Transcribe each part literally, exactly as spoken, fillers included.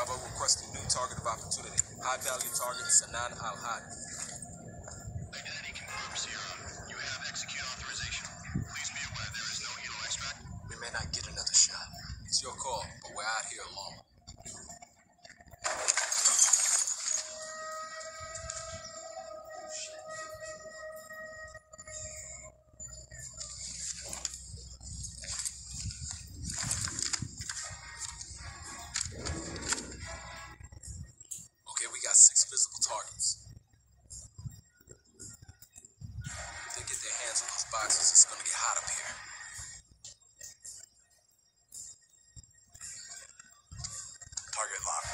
Bravo requesting new target of opportunity. High-value target, Sanan Al-Hadi. Identity confirmed, Sierra. You have execute authorization. Please be aware there is no helo extract. We may not get another shot. It's your call, but we're out here alone. Okay, we got six visible targets. If they get their hands on those boxes, it's gonna get hot up here. Target locked.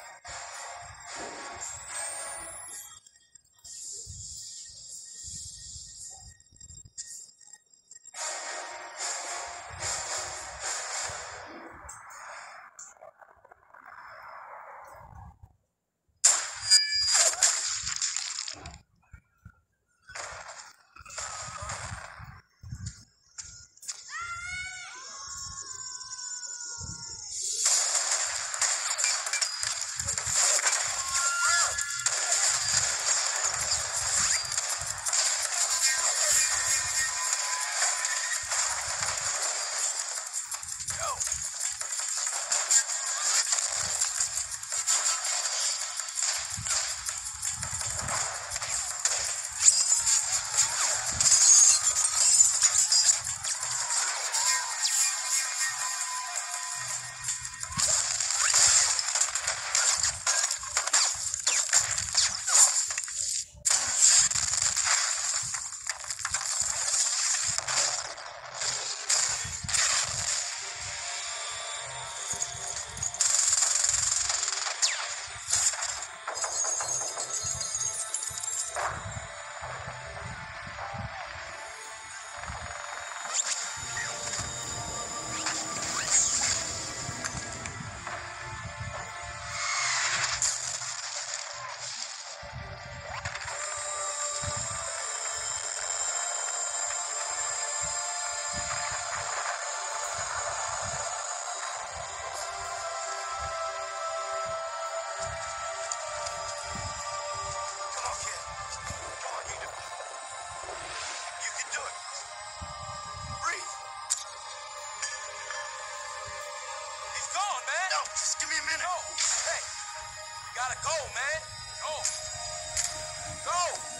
Just give me a minute. Go. Hey, you gotta go, man. Go. Go.